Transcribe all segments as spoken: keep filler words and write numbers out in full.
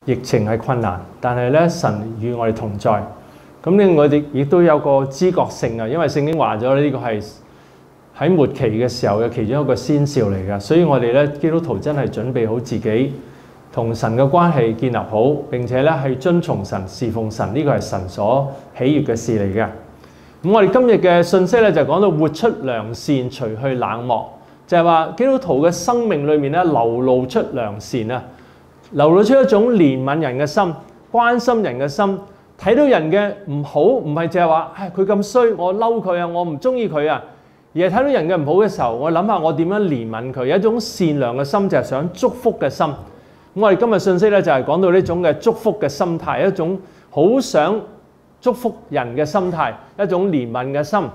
疫情係困難，但係咧神與我哋同在。咁咧我哋亦都有個知覺性啊，因為聖經話咗呢個係喺末期嘅時候嘅其中一個先兆嚟㗎，所以我哋咧基督徒真係準備好自己同神嘅關係建立好，並且咧係遵從神、侍奉神，呢個係神所喜悅嘅事嚟嘅。咁我哋今日嘅信息咧就講到活出良善，除去冷漠，就係話基督徒嘅生命裏面咧流露出良善啊，流露出一種憐憫人嘅心、關心人嘅心，睇到人嘅唔好，唔係淨係話唉佢咁衰，我嬲佢啊，我唔中意佢啊，而係睇到人嘅唔好嘅時候，我諗下我點樣憐憫佢，有一種善良嘅心，就係想祝福嘅心。咁我哋今日信息咧就係講到呢種嘅祝福嘅心態，一種好想祝福人嘅心態，一種憐憫嘅心。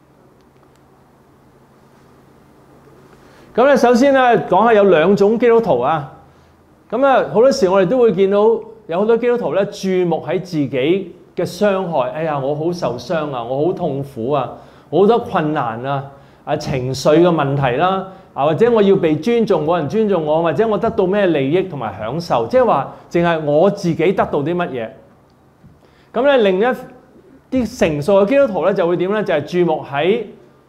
咁咧，首先咧講下有兩種基督徒啊。咁啊，好多時我哋都會見到有好多基督徒咧注目喺自己嘅傷害。哎呀，我好受傷啊，我好痛苦啊，好多困難啊，啊情緒嘅問題啦，啊或者我要被尊重，冇人尊重我，或者我得到咩利益同埋享受，即係話淨係我自己得到啲乜嘢。咁咧，另一啲成熟嘅基督徒咧就會點咧？就係注目喺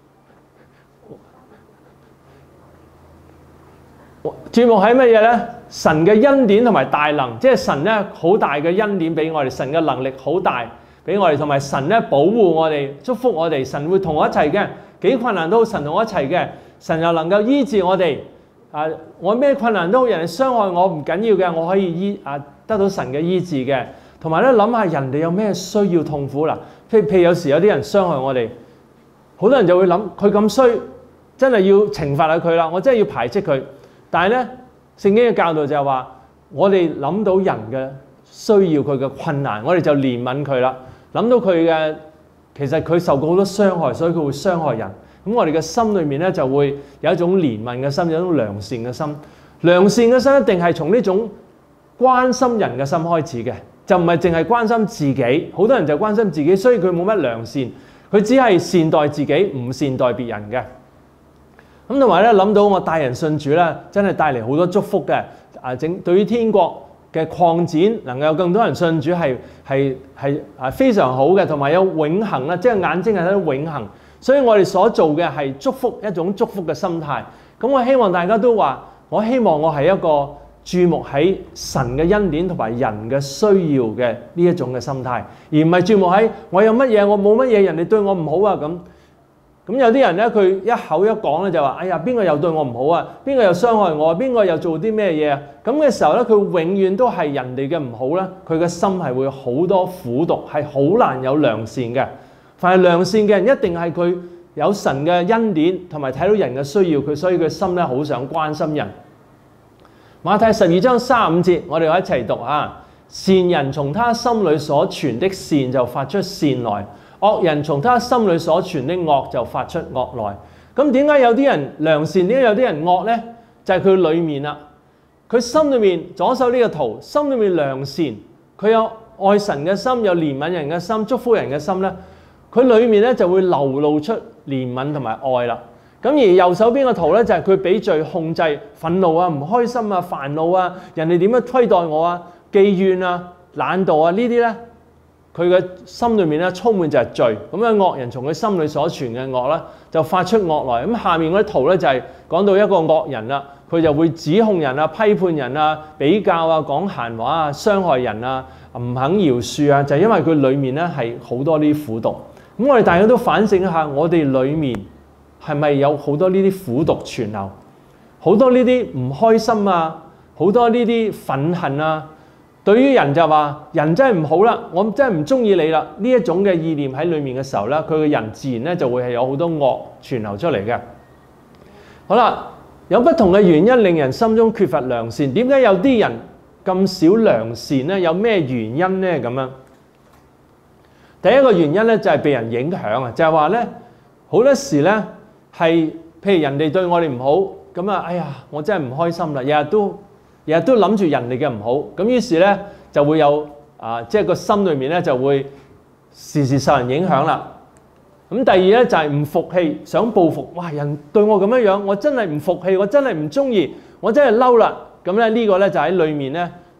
注目喺乜嘢咧？神嘅恩典同埋大能，即係神咧好大嘅恩典俾我哋，神嘅能力好大俾我哋，同埋神咧保護我哋、祝福我哋，神會同我一齊嘅，幾困難都好，神同我一齊嘅，神又能夠醫治我哋。啊，我咩困難都好，人哋傷害我唔緊要嘅，我可以醫啊得到神嘅醫治嘅。同埋咧諗下人哋有咩需要痛苦啦，譬如譬如有時有啲人傷害我哋，好多人就會諗佢咁衰，真係要懲罰下佢啦，我真係要排斥佢。但係咧，聖經嘅教導就係話，我哋諗到人嘅需要，佢嘅困難，我哋就憐憫佢啦。諗到佢嘅其實佢受過好多傷害，所以佢會傷害人。咁我哋嘅心裏面咧就會有一種憐憫嘅心，有一種良善嘅心。良善嘅心一定係從呢種關心人嘅心開始嘅，就唔係淨係關心自己。好多人就關心自己，所以佢冇乜良善，佢只係善待自己，唔善待別人嘅。咁同埋咧諗到我帶人信主咧，真係帶嚟好多祝福嘅。啊，整對於天國嘅擴展，能夠有更多人信主係係係啊非常好嘅，同埋有永恆啦，即係眼睛係睇到永恆。所以我哋所做嘅係祝福，一種祝福嘅心態。咁我希望大家都話，我希望我係一個注目喺神嘅恩典同埋人嘅需要嘅呢一種嘅心態，而唔係注目喺我有乜嘢，我冇乜嘢，人哋對我唔好啊咁。咁有啲人咧，佢一口一講咧就話：哎呀，邊個又對我唔好啊？邊個又傷害我啊？邊個又做啲咩嘢啊？咁嘅時候咧，佢永遠都係人哋嘅唔好咧，佢嘅心係會好多苦毒，係好難有良善嘅。凡係良善嘅人，一定係佢有神嘅恩典，同埋睇到人嘅需要，佢所以佢心咧好想關心人。馬太十二章三十五節，我哋一齊讀啊！善人從他心裏所存的善就發出善來，惡人從他心裏所存的惡就發出惡來。咁點解有啲人良善，點解有啲人惡呢？就係、是、佢裏面啦，佢心裏面左手呢個圖，心裏面良善，佢有愛神嘅心，有憐憫人嘅心，祝福人嘅心咧，佢裏面咧就會流露出憐憫同埋愛啦。咁而右手邊個圖咧就係佢俾罪控制、憤怒啊、唔開心啊、煩惱啊，人哋點樣推待我啊、忌怨啊、懶惰啊呢啲咧，佢嘅心裏面咧充滿就係罪。咁樣惡人從佢心裏所存嘅惡啦，就發出惡來。咁下面嗰啲圖咧就係講到一個惡人啦，佢就會指控人啊、批判人啊、比較啊、講閒話啊、傷害人啊、唔肯饒恕啊，就係因為佢裏面咧係好多呢啲苦毒。咁我哋大家都反省一下，我哋裏面係咪有好多呢啲苦毒存留，好多呢啲唔開心啊，好多呢啲憤恨啊？對於人就話人真係唔好啦，我真係唔中意你啦。呢一種嘅意念喺裏面嘅時候咧，佢嘅人自然咧就會係有好多惡存留出嚟嘅。好啦，有不同嘅原因令人心中缺乏良善。點解有啲人咁少良善咧？有咩原因咧？咁樣第一個原因咧就係被人影響啊，就係話咧好多時咧。係，譬如人哋對我哋唔好，咁啊，哎呀，我真係唔開心啦！日日都日日都諗住人哋嘅唔好，咁於是咧就會有啊，即係個心裏面咧就會時時受人影響啦。咁第二咧就係唔服氣，想報復。哇！人對我咁樣樣，我真係唔服氣，我真係唔中意，我真係嬲啦。咁咧呢個咧就喺裏面咧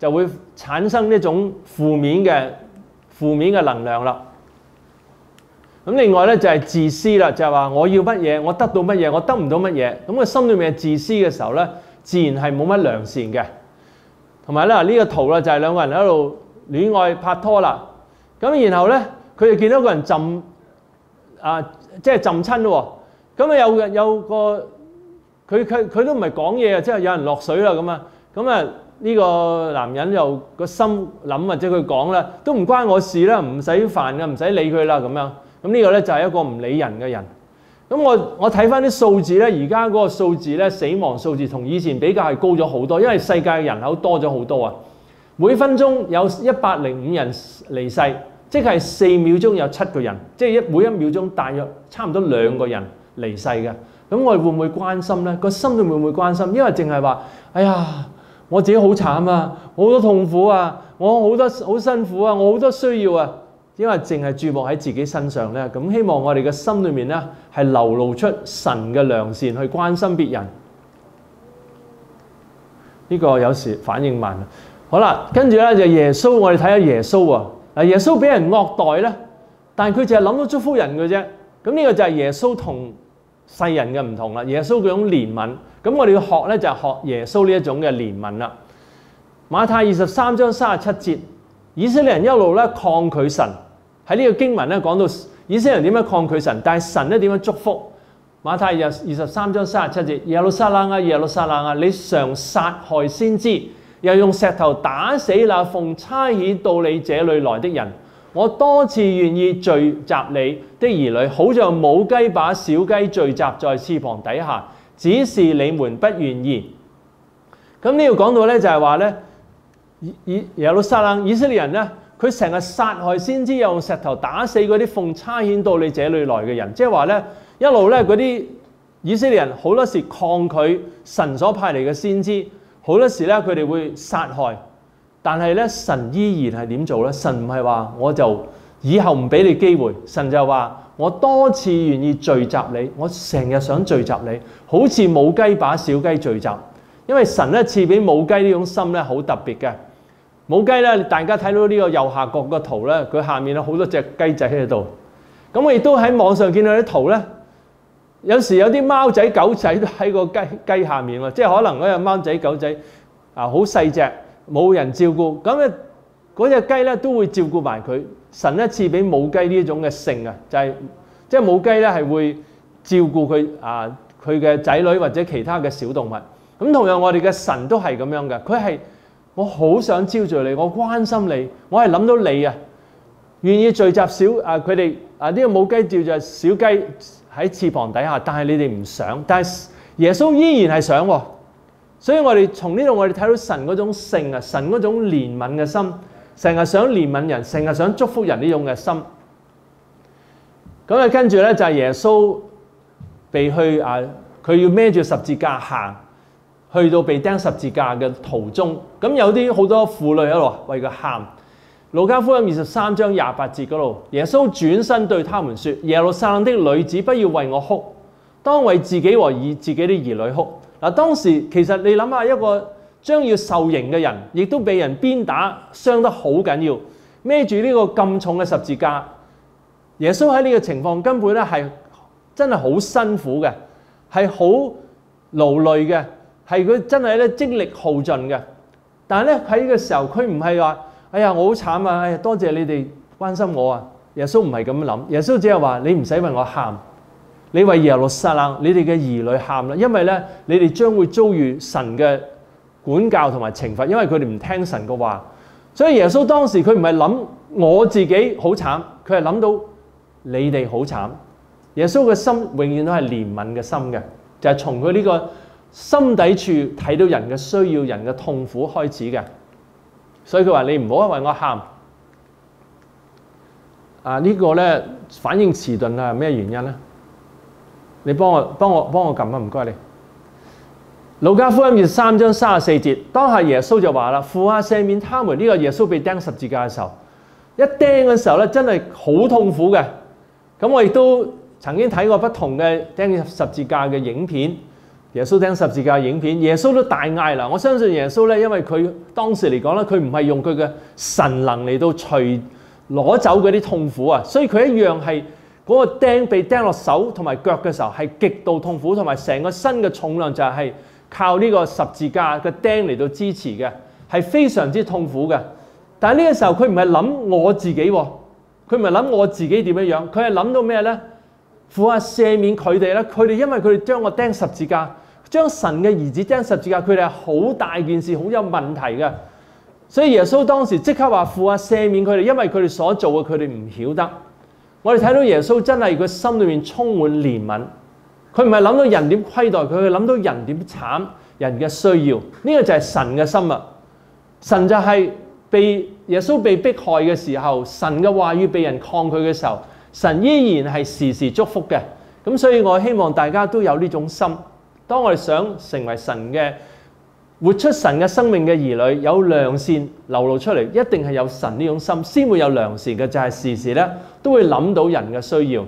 就會產生呢種負面嘅負面嘅能量啦。咁另外咧就係自私啦，就係話我要乜嘢，我得到乜嘢，我得唔到乜嘢。咁佢心裏面係自私嘅時候咧，自然係冇乜良善嘅。同埋咧呢個圖咧就係兩個人喺度戀愛拍拖啦。咁然後咧佢就見到一個人浸啊，即係浸親咯。咁啊有有個佢佢佢都唔係講嘢啊，即係有人落水啦咁啊。咁啊呢個男人又個心諗或者佢講啦，都唔關我事啦，唔使煩嘅，唔使理佢啦咁樣。咁呢個咧就係一個唔理人嘅人。咁我我睇翻啲數字咧，而家嗰個數字咧，死亡數字同以前比較係高咗好多，因為世界嘅人口多咗好多啊。每分鐘有一百零五人離世，即係四秒鐘有七個人，即係一每一秒鐘大約差唔多兩個人離世嘅。咁我哋會唔會關心咧？個心裏會唔會關心？因為淨係話，哎呀，我自己好慘啊，好多痛苦啊，我好多好辛苦啊，我好多需要啊。因為淨係注目喺自己身上咧，咁希望我哋嘅心裏面咧係流露出神嘅良善去關心別人。呢個有時反應慢。好啦，跟住咧就耶穌，我哋睇下耶穌啊。嗱，耶穌俾人惡待咧，但係佢淨係諗到祝福人嘅啫。咁呢個就係耶穌同世人嘅唔同啦。耶穌嗰種憐憫，咁我哋要學咧就係學耶穌呢一種嘅憐憫啦。馬太二十三章三十七節。以色列人一路咧抗拒神，喺呢個經文咧講到以色列人點樣抗拒神，但係神咧點樣祝福？馬太二十三章三十七節，耶路撒冷啊，耶路撒冷啊，你常殺害先知，又用石頭打死那奉差遣到你這裏來的人。我多次願意聚集你的兒女，好像母雞把小雞聚集在翅膀底下，只是你們不願意。咁呢度講到咧就係話咧。以耶路撒冷以色列人咧，佢成日殺害先知，又用石頭打死嗰啲奉差遣到你這裏來嘅人，即係話咧一路咧嗰啲以色列人好多時抗拒神所派嚟嘅先知，好多時咧佢哋會殺害，但係咧神依然係點做咧？神唔係話我就以後唔俾你機會，神就話我多次願意聚集你，我成日想聚集你，好似母雞把小雞聚集，因為神咧賜俾母雞呢種心咧好特別嘅。母雞咧，大家睇到呢個右下角個圖咧，佢下面有好多隻雞仔喺度。咁我亦都喺網上見到啲圖咧，有時有啲貓仔狗仔都喺個雞雞下面喎，即係可能嗰隻貓仔狗仔啊好細隻，冇人照顧，咁咧嗰隻雞咧都會照顧埋佢。神咧賜俾母雞呢種嘅性啊，就係即係母雞咧係會照顧佢啊佢嘅仔女或者其他嘅小動物。咁同樣我哋嘅神都係咁樣嘅，佢係。我好想招聚你，我關心你，我係諗到你啊，願意聚集小啊佢哋啊呢個母雞照住小雞喺翅膀底下，但係你哋唔想，但係耶穌依然係想喎，所以我哋從呢度我哋睇到神嗰種性啊，神嗰種憐憫嘅心，成日想憐憫人，成日想祝福人呢種嘅心。咁啊跟住咧就係耶穌被去啊，佢要孭住十字架行。去到被釘十字架嘅途中，咁有啲好多婦女喺度為佢喊。路加福音二十三章廿八節嗰度，耶穌轉身對他們說：耶路撒冷的女子，不要為我哭，當為自己和以自己的兒女哭。嗱，當時其實你諗下，一個將要受刑嘅人，亦都被人鞭打，傷得好緊要，孭住呢個咁重嘅十字架。耶穌喺呢個情況根本咧係真係好辛苦嘅，係好勞累嘅。係佢真係咧精力耗盡嘅，但係咧喺呢個時候佢唔係話，哎呀我好慘啊，哎呀多謝你哋關心我啊。耶穌唔係咁諗，耶穌只係話你唔使為我喊，你為耶路撒冷你哋嘅兒女喊啦，因為咧你哋將會遭遇神嘅管教同埋懲罰，因為佢哋唔聽神嘅話。所以耶穌當時佢唔係諗我自己好慘，佢係諗到你哋好慘。耶穌嘅心永遠都係憐憫嘅心嘅，就係從佢呢個心底處睇到人嘅需要、人嘅痛苦開始嘅，所以佢話你唔好為我喊。啊，呢個咧反應遲鈍啊，係咩原因咧？你幫我幫我幫我撳啊，唔該你。路加福音二十三章三十四節，當下耶穌就話啦：父啊，赦免他們。呢個耶穌被釘十字架嘅時候，一釘嘅時候咧，真係好痛苦嘅。咁我亦都曾經睇過不同嘅釘十字架嘅影片。 耶穌釘十字架影片，耶穌都大嗌啦！我相信耶穌咧，因為佢當時嚟講咧，佢唔係用佢嘅神能嚟到除攞走嗰啲痛苦啊，所以佢一樣係嗰個釘被釘落手同埋腳嘅時候係極度痛苦，同埋成個身嘅重量就係靠呢個十字架嘅釘嚟到支持嘅，係非常之痛苦嘅。但係呢個時候佢唔係諗我自己喎，佢唔係諗我自己點樣樣，佢係諗到咩咧？父啊，赦免佢哋咧，佢哋因為佢哋將我釘十字架，將神嘅兒子釘十字架，佢哋係好大件事，好有問題嘅。所以耶穌當時即刻話：父啊，赦免佢哋，因為佢哋所做嘅佢哋唔曉得。我哋睇到耶穌真係佢心裏面充滿憐憫，佢唔係諗到人點虧待佢，佢諗到人點慘，人嘅需要。呢個就係神嘅心啊！神就係被耶穌被迫害嘅時候，神嘅話語被人抗拒嘅時候，神依然係時時祝福嘅。咁所以我希望大家都有呢種心。當我哋想成為神嘅活出神嘅生命嘅兒女，有良善流露出嚟，一定係有神呢種心先會有良善嘅，就係時時咧都會諗到人嘅需要。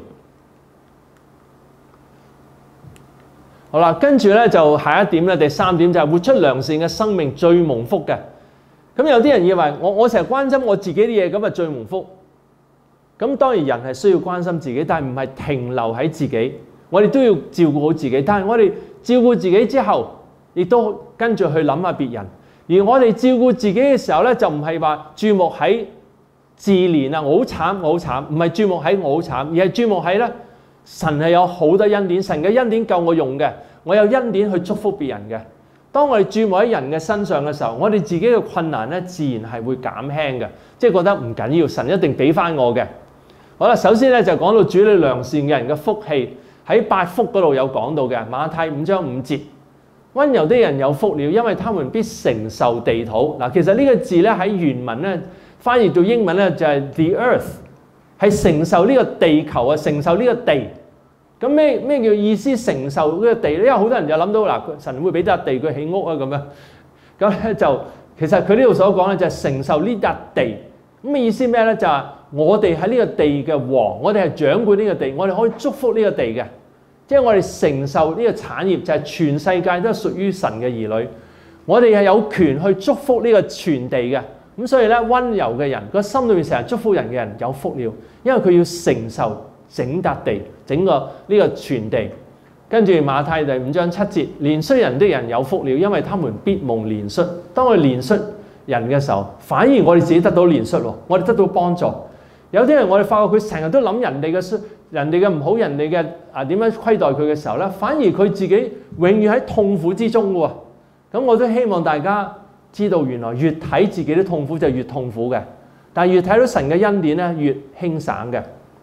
好啦，跟住咧就下一點咧，第三點就係活出良善嘅生命最蒙福嘅。咁有啲人以為我我成日關心我自己啲嘢，咁啊最蒙福。咁當然人係需要關心自己，但係唔係停留喺自己，我哋都要照顧好自己。但係我哋照顧自己之後，亦都跟住去諗下別人。而我哋照顧自己嘅時候咧，就唔係話注目喺自憐啊，我好慘，我好慘，唔係注目喺我好慘，而係注目喺咧神係有好多恩典，神嘅恩典夠我用嘅，我有恩典去祝福別人嘅。當我哋注目喺人嘅身上嘅時候，我哋自己嘅困難咧，自然係會減輕嘅，即係覺得唔緊要，神一定俾翻我嘅。好啦，首先咧就講到主理良善嘅人嘅福氣，喺八福嗰度有講到嘅，馬太五章五節，溫柔的人有福了，因為他們必承受地土。嗱，其實呢個字咧喺原文咧翻譯到英文咧就係 the earth， 係承受呢個地球啊，承受呢個地。咁咩咩叫意思承受呢個地咧？因為好多人就諗到嗱，神會俾笪地佢起屋啊咁樣。咁咧就其實佢呢度所講咧就係承受呢笪地。咁嘅意思咩咧？就係我哋喺呢個地嘅王，我哋係掌管呢個地，我哋可以祝福呢個地嘅。即係我哋承受呢個產業，就係全世界都係屬於神嘅兒女。我哋係有權去祝福呢個全地嘅。咁所以咧，溫柔嘅人個心裏面成日祝福人嘅人有福了，因為佢要承受整笪地，整個呢個全地。跟住馬太第五章七節，憐恤人的人有福了，因為他們必蒙憐恤。當我哋憐恤人嘅時候，反而我哋自己得到憐恤喎，我哋得到幫助。有啲人我哋發覺佢成日都諗人哋嘅人哋嘅唔好，人哋嘅啊點樣虧待佢嘅時候咧，反而佢自己永遠喺痛苦之中嘅喎。咁我都希望大家知道，原來越睇自己啲痛苦就越痛苦嘅，但係越睇到神嘅恩典咧，越輕省嘅。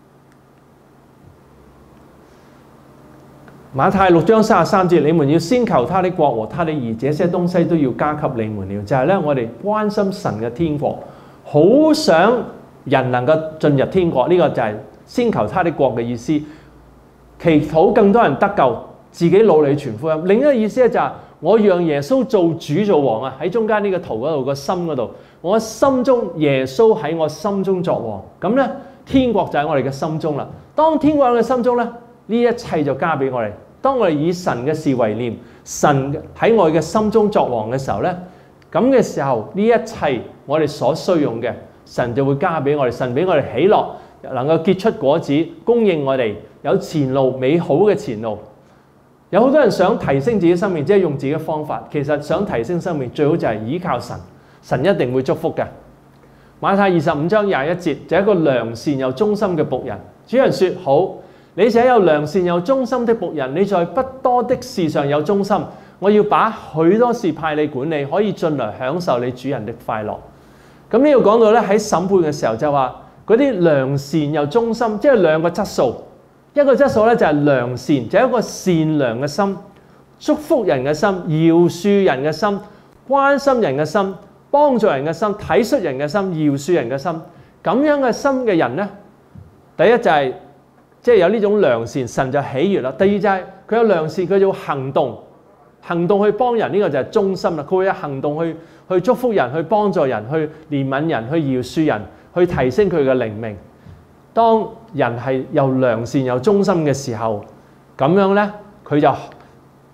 馬太六章三十三節，你們要先求他的國和他的義，這些東西都要加給你們了。就係咧，我哋關心神嘅天國，好想人能夠進入天國，呢、這個就係先求他的國嘅意思。祈禱更多人得救，自己努力傳福音。另一個意思咧就係我讓耶穌做主做王啊！喺中間呢個圖嗰度個心嗰度，我心中耶穌喺我心中作王，咁咧天國就喺我哋嘅心中啦。當天國喺我哋心中咧，呢一切就交俾我哋。當我哋以神嘅事為念，神喺我哋嘅心中作王嘅時候咧，咁嘅時候呢一切我哋所需用嘅，神就會加俾我哋。神俾我哋喜樂，能夠結出果子，供應我哋有前路美好嘅前路。有好多人想提升自己生命，即係用自己嘅方法。其實想提升生命，最好就係依靠神，神一定會祝福嘅。馬太二十五章廿一節，就係一個良善又忠心嘅僕人。主人說：好，你這有良善又忠心的僕人，你在不多的事上有忠心，我要把許多事派你管理，可以進來享受你主人的快樂。咁呢度講到咧，喺審判嘅時候就話嗰啲良善又忠心，即係兩個質素。一個質素咧就係良善，就係一個善良嘅心，祝福人嘅心，饒恕人嘅心，關心人嘅心，幫助人嘅心，體恤人嘅心，饒恕人嘅心。咁樣嘅心嘅人咧，第一就係即係有呢種良善，神就喜悅啦。第二就係佢有良善，佢要行動，行動去幫人，呢個就係忠心啦。佢會有行動去去祝福人，去幫助人，去憐憫人，去饒恕人，去提升佢嘅靈命。當人係又良善又忠心嘅時候，咁樣咧佢就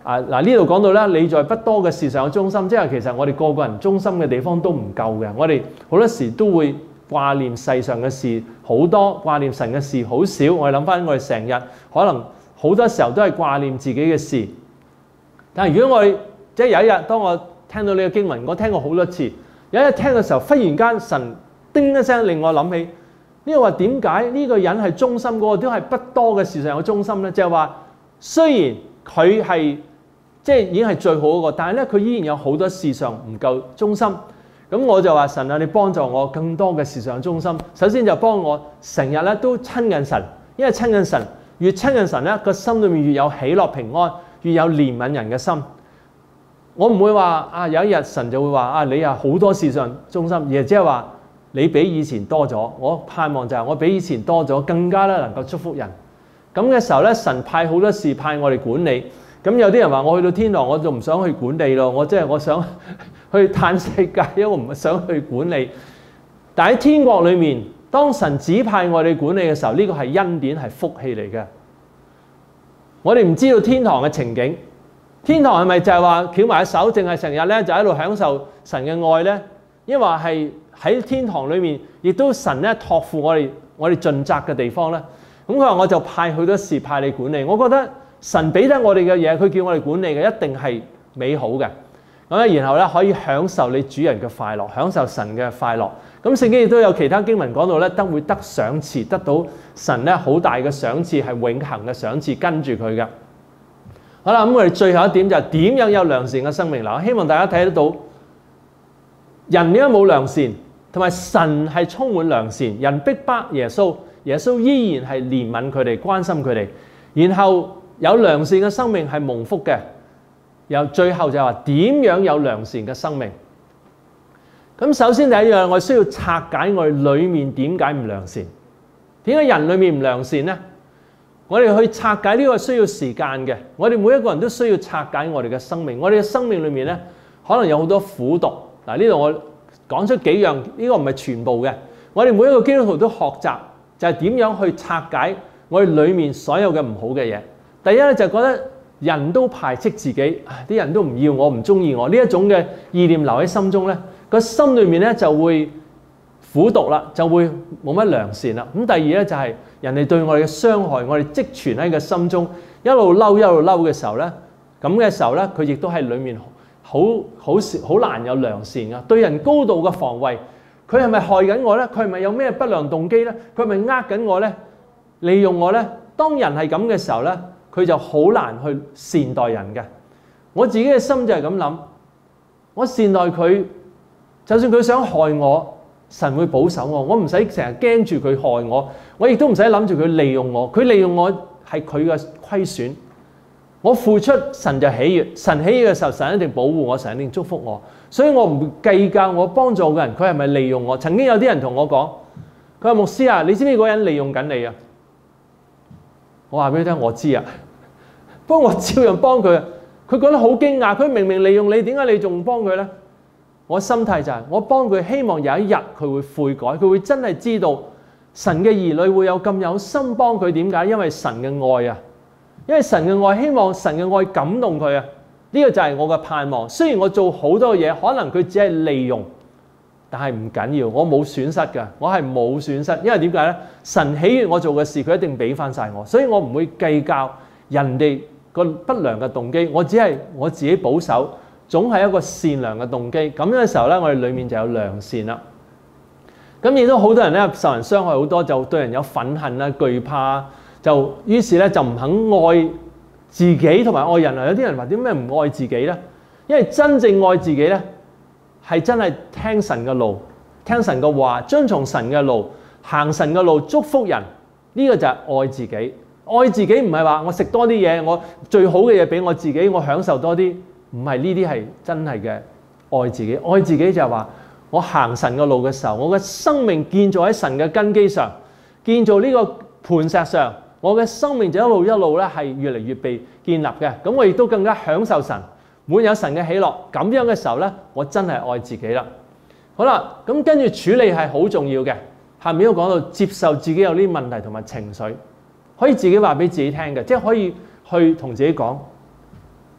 啊嗱呢度講到咧，你在不多嘅事上有忠心，即係其實我哋個個人忠心嘅地方都唔夠嘅。我哋好多時都會掛念世上嘅事好多，掛念神嘅事好少。我哋諗翻我哋成日可能好多時候都係掛念自己嘅事。但係如果我哋即係有一日，當我聽到呢個經文，我聽過好多次，有一日聽嘅時候，忽然間神叮一聲令我諗起呢個話，點解呢個人係忠心嗰個都係不多嘅事上有忠心咧？就係話雖然佢係即係已經係最好嗰個，但係咧佢依然有好多事上唔夠忠心。咁我就話神啊，你幫助我更多嘅事上有忠心。首先就幫我成日咧都親近神，因為親近神越親近神咧，個心裏面越有喜樂平安，越有憐憫人嘅心。我唔會話啊有一日神就會話啊你啊好多事上忠心，而係即係話你比以前多咗。我盼望就係我比以前多咗，更加咧能夠祝福人。咁嘅時候咧，神派好多事派我哋管理。咁有啲人話我去到天堂，我就唔想去管理咯。我即係我想去嘆世界，因為我唔想去管理。但喺天國裏面，當神指派我哋管理嘅時候，呢個係恩典，係福氣嚟嘅。我哋唔知道天堂嘅情景，天堂係咪就係話翹埋手，淨係成日咧就喺度享受神嘅愛咧？抑或係喺天堂裏面，亦都神咧託付我哋我哋盡責嘅地方咧？咁佢話我就派好多事派你管理。我覺得神俾得我哋嘅嘢，佢叫我哋管理嘅一定係美好嘅。咁咧，然後咧可以享受你主人嘅快樂，享受神嘅快樂。咁聖經亦都有其他經文講到咧，得會得賞賜，得到神咧好大嘅賞賜，係永恆嘅賞賜跟住佢嘅。好啦，咁我哋最後一點就係點樣有良善嘅生命。嗱，我希望大家睇得到人點解冇良善，同埋神係充滿良善。人逼迫耶穌，耶穌依然係憐憫佢哋，關心佢哋。然後有良善嘅生命係蒙福嘅。又最後就係話點樣有良善嘅生命。咁首先第一樣，我需要拆解我哋裏面點解唔良善。點解人裏面唔良善呢？我哋去拆解呢個需要時間嘅。我哋每一個人都需要拆解我哋嘅生命。我哋嘅生命裏面咧，可能有好多苦毒。嗱，呢度我講出幾樣，呢個唔係全部嘅。我哋每一個基督徒都學習，就係點樣去拆解我哋裏面所有嘅唔好嘅嘢。第一咧就係覺得人都排斥自己，啲人都唔要我，唔中意我，呢一種嘅意念留喺心中咧，個心裏面咧就會苦毒啦，就會冇乜良善啦。咁第二咧就係人哋對我哋嘅傷害，我哋積存喺個心中，一路嬲一路嬲嘅時候咧，咁嘅時候咧，佢亦都係裏面好好好難有良善噶。對人高度嘅防衛，佢係咪害緊我咧？佢係咪有咩不良動機咧？佢係咪呃緊我咧？利用我咧？當人係咁嘅時候咧，佢就好難去善待人嘅。我自己嘅心就係咁諗，我善待佢，就算佢想害我，神會保守我，我唔使成日驚住佢害我，我亦都唔使諗住佢利用我。佢利用我係佢嘅虧損，我付出神就喜悅，神喜悅嘅時候，神一定保護我，神一定祝福我。所以我唔計較我幫助嘅人佢係咪利用我。曾經有啲人同我講，佢話牧師啊，你知唔知嗰個人利用緊你啊？我話俾你聽，我知啊。不過我照樣幫佢，佢覺得好驚訝。佢明明利用你，點解你仲幫佢呢？我心態就係、是、我幫佢，希望有一日佢會悔改，佢會真係知道神嘅兒女會有咁有心幫佢。點解？因為神嘅愛啊，因為神嘅愛，希望神嘅愛感動佢啊。呢、這個就係我嘅盼望。雖然我做好多嘢，可能佢只係利用，但係唔緊要，我冇損失㗎，我係冇損失。因為點解呢？神喜悅我做嘅事，佢一定俾翻晒我，所以我唔會計較人哋個不良嘅動機，我只係我自己保守，總係一個善良嘅動機。咁樣嘅時候咧，我哋裡面就有良善啦。咁亦都好多人咧受人傷害好多，就對人有憤恨啊、懼怕，就於是咧就唔肯愛自己同埋愛人啊。有啲人話點解唔愛自己咧？因為真正愛自己咧，係真係聽神嘅路，聽神嘅話，遵從神嘅路，行神嘅路，祝福人。呢、這個就係愛自己。愛自己唔係話我食多啲嘢，我最好嘅嘢俾我自己，我享受多啲，唔係呢啲係真係嘅愛自己。愛自己就係話我行神嘅路嘅時候，我嘅生命建造喺神嘅根基上，建造呢個磐石上，我嘅生命就一路一路咧係越嚟越被建立嘅。咁我亦都更加享受神，滿有神嘅喜樂。咁樣嘅時候咧，我真係愛自己啦。好啦，咁跟住處理係好重要嘅。下面都講到接受自己有啲問題同埋情緒。可以自己話俾自己聽嘅，即係可以去同自己講，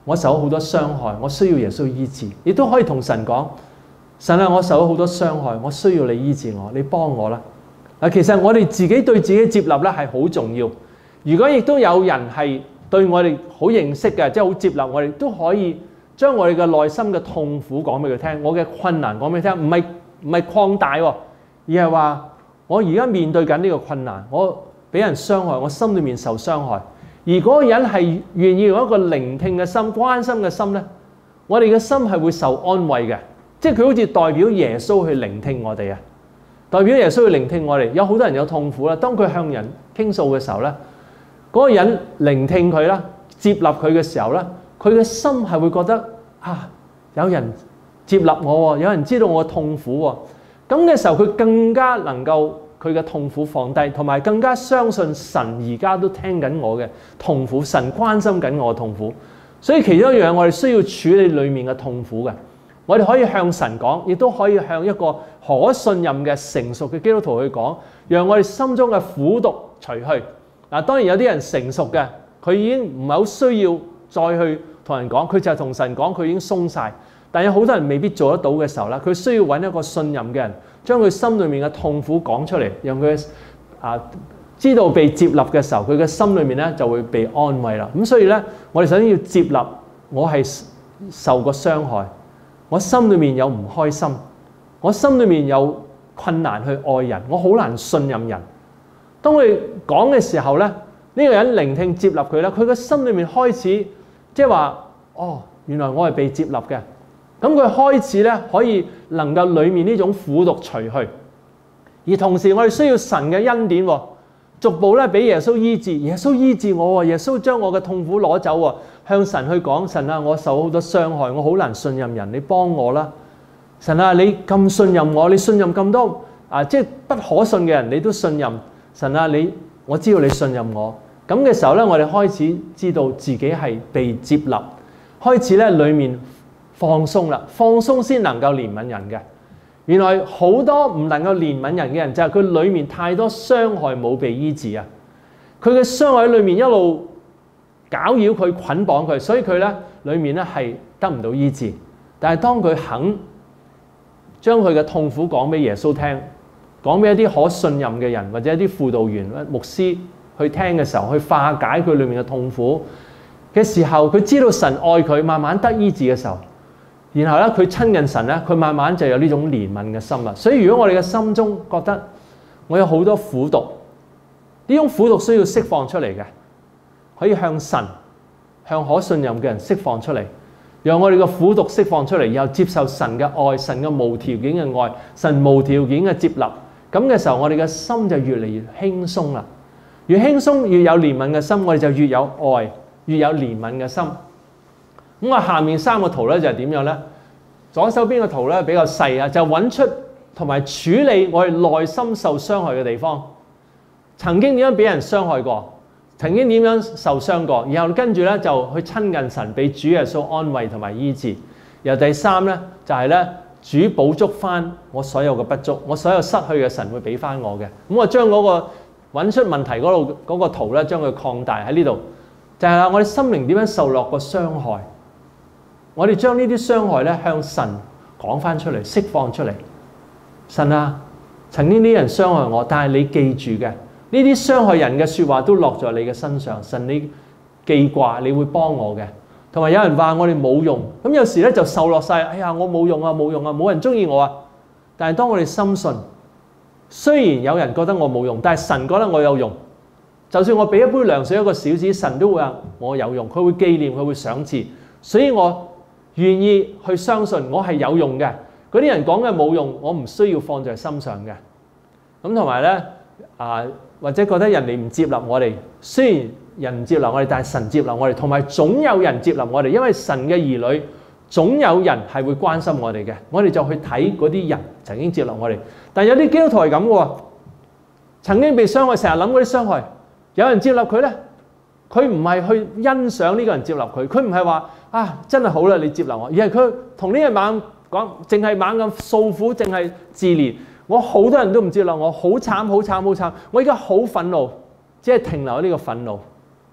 我受咗好多傷害，我需要耶穌醫治。亦都可以同神講：神啊，我受咗好多傷害，我需要你醫治我，你幫我啦。嗱，其實我哋自己對自己接納咧係好重要。如果亦都有人係對我哋好認識嘅，即係好接納我哋，都可以將我哋嘅內心嘅痛苦講俾佢聽，我嘅困難講俾佢聽，唔係唔係擴大喎，而係話我而家面對緊呢個困難，我俾人傷害，我心裏面受傷害。而嗰個人係願意用一個聆聽嘅心、關心嘅心咧，我哋嘅心係會受安慰嘅，即係佢好似代表耶穌去聆聽我哋啊，代表耶穌去聆聽我哋。有好多人有痛苦啦，當佢向人傾訴嘅時候咧，嗰個人聆聽佢啦，接納佢嘅時候咧，佢嘅心係會覺得啊，有人接納我喎，有人知道我嘅痛苦喎，咁嘅時候佢更加能夠佢嘅痛苦放低，同埋更加相信神而家都聽緊我嘅痛苦，神關心緊我嘅痛苦。所以其中一樣我哋需要處理裡面嘅痛苦嘅，我哋可以向神講，亦都可以向一個可信任嘅成熟嘅基督徒去講，讓我哋心中嘅苦毒除去。嗱，當然有啲人成熟嘅，佢已經唔係好需要再去同人講，佢就係同神講，佢已經鬆晒。但有好多人未必做得到嘅時候咧，佢需要揾一個信任嘅人，將佢心裏面嘅痛苦講出嚟，讓佢啊知道被接納嘅時候，佢嘅心裏面咧就會被安慰啦。咁所以咧，我哋首先要接納我係受過傷害，我心裏面有唔開心，我心裏面有困難去愛人，我好難信任人。當佢講嘅時候咧，呢個人聆聽接納佢啦，佢嘅心裏面開始即係話：哦，原來我係被接納嘅。咁佢開始咧可以能夠裡面呢種苦毒除去，而同時我哋需要神嘅恩典喎，逐步咧俾耶穌醫治，耶穌醫治我喎，耶穌將我嘅痛苦攞走喎，向神去講：神啊，我受好多傷害，我好難信任人，你幫我啦！神啊，你咁信任我，你信任咁多啊，即係不可信嘅人，你都信任。神啊，你我知道你信任我。咁嘅時候咧，我哋開始知道自己係被接納，開始咧裡面放鬆啦，放鬆先能夠憐憫人嘅。原來好多唔能夠憐憫人嘅人，就係佢裡面太多傷害冇被醫治啊！佢嘅傷害喺裡面一路攪擾佢、捆綁佢，所以佢咧裡面咧係得唔到醫治。但係當佢肯將佢嘅痛苦講俾耶穌聽，講俾一啲可信任嘅人或者一啲輔導員、牧師去聽嘅時候，去化解佢裡面嘅痛苦嘅時候，佢知道神愛佢，慢慢得醫治嘅時候，然後咧佢親近神咧，佢慢慢就有呢種憐憫嘅心啦。所以如果我哋嘅心中覺得我有好多苦毒，呢種苦毒需要釋放出嚟嘅，可以向神、向可信任嘅人釋放出嚟，讓我哋嘅苦毒釋放出嚟，然後接受神嘅愛，神嘅無條件嘅愛，神無條件嘅接納。咁嘅時候，我哋嘅心就越嚟越輕鬆啦。越輕鬆，越有憐憫嘅心，我哋就越有愛，越有憐憫嘅心。咁我下面三個圖咧就係點樣咧？左手邊個圖咧比較細啊，就揾出同埋處理我哋內心受傷害嘅地方。曾經點樣俾人傷害過？曾經點樣受傷過？然後跟住咧就去親近神，俾主耶穌安慰同埋醫治。然後第三咧就係咧，主補足翻我所有嘅不足，我所有失去嘅神會俾翻我嘅。咁我將嗰個揾出問題嗰度嗰個圖咧，將佢擴大喺呢度，就係啦，我哋心靈點樣受落個傷害，我哋將呢啲傷害咧向神講翻出嚟，釋放出嚟。神啊，曾經呢啲人傷害我，但係你記住嘅，呢啲傷害人嘅説話都落在你嘅身上，神你記掛，你會幫我嘅。同埋有人話我哋冇用，咁有時咧就受落晒，哎呀我冇用啊冇用啊，冇人中意我啊。但係當我哋深信，雖然有人覺得我冇用，但係神覺得我有用。就算我俾一杯涼水一個小子，神都會話我有用，佢會紀念，佢會賞賜。所以我願意去相信我係有用嘅。嗰啲人講嘅冇用，我唔需要放在心上嘅。咁同埋咧啊，或者覺得人哋唔接納我哋，雖然人唔接納我哋，但係神接納我哋，同埋總有人接納我哋，因為神嘅兒女總有人係會關心我哋嘅。我哋就去睇嗰啲人曾經接納我哋。但係有啲基督徒係咁嘅喎，曾經被傷害，成日諗嗰啲傷害，有人接納佢咧，佢唔係去欣賞呢個人接納佢，佢唔係話啊真係好啦你接納我，而係佢同呢個猛講，淨係猛咁訴苦，淨係自憐。我好多人都唔接納我，好慘好慘好慘，我而家好憤怒，只係停留喺呢個憤怒。